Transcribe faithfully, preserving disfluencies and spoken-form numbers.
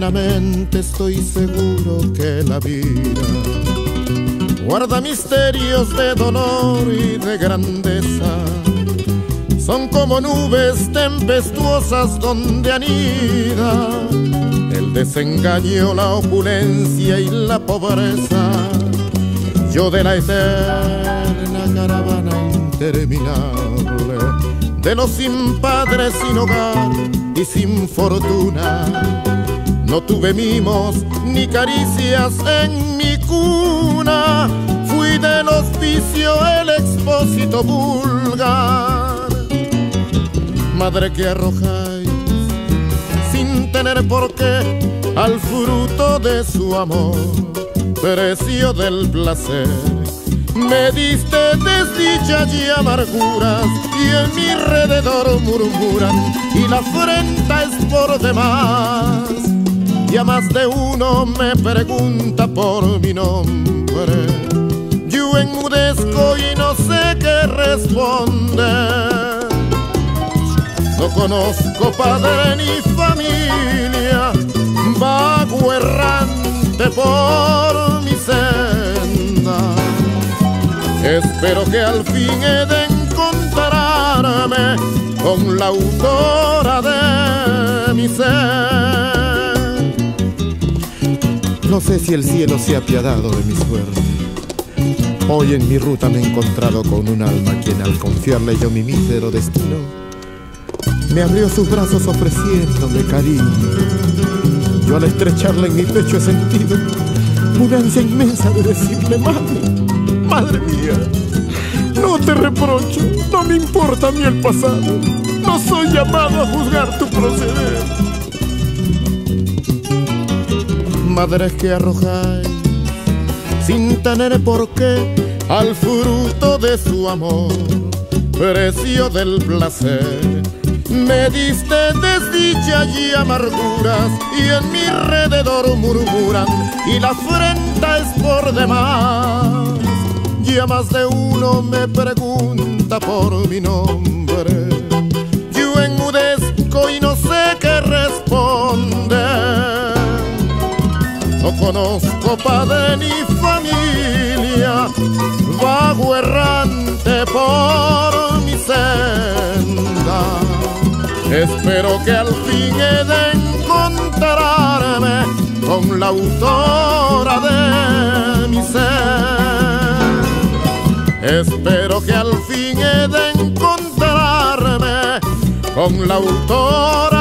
plenamente estoy seguro que la vida guarda misterios de dolor y de grandeza. Son como nubes tempestuosas donde anida el desengaño, la opulencia y la pobreza. Yo de la eterna caravana interminable de los sin padres, sin hogar y sin fortuna, no tuve mimos ni caricias en mi cuna. Fui del hospicio el expósito vulgar. Madre que arrojáis sin tener por qué al fruto de su amor, precio del placer. Me diste desdichas y amarguras y en mi alrededor murmuran y la afrenta es por demás. Y a más de uno me pregunta por mi nombre. Yo enmudezco y no sé qué responder. No conozco padre ni familia, vago errante por mi senda. Espero que al fin he de encontrarme con la autora de mi ser. No sé si el cielo se ha apiadado de mi suerte. Hoy en mi ruta me he encontrado con un alma a quien al confiarle yo mi mísero destino me abrió sus brazos ofreciéndome cariño. Yo al estrecharla en mi pecho he sentido una ansia inmensa de decirle: madre, madre mía, no te reprocho, no me importa a mí el pasado, no soy llamado a juzgar tu proceder. Madres que arrojáis sin tener por qué al fruto de su amor, precio del placer. Me diste desdicha y amarguras y en mi alrededor murmuran y la afrenta es por demás. Y a más de uno me pregunta por mi nombre. Yo enmudezco y no sé qué responder. No conozco padre ni familia, vago errante por mi senda. Espero que al fin he de encontrarme con la autora de mi ser. Espero que al fin he de encontrarme con la autora